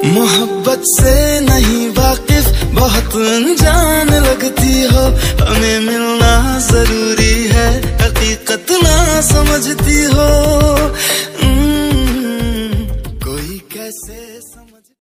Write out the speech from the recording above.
मोहब्बत से नहीं वाकिफ बहुत अनजान लगती हो, हमें मिलना जरूरी